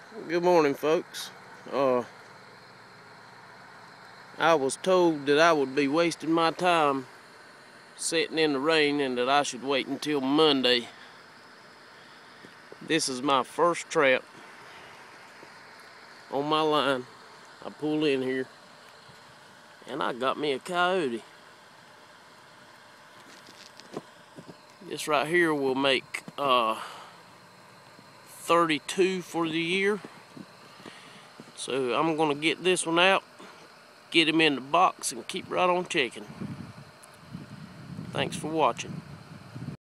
Good morning, folks. I was told that I would be wasting my time sitting in the rain and that I should wait until Monday. This is my first trap on my line. I pull in here and I got me a coyote. This right here will make 32 for the year. So I'm gonna get this one out, get him in the box, and keep right on checking. Thanks for watching.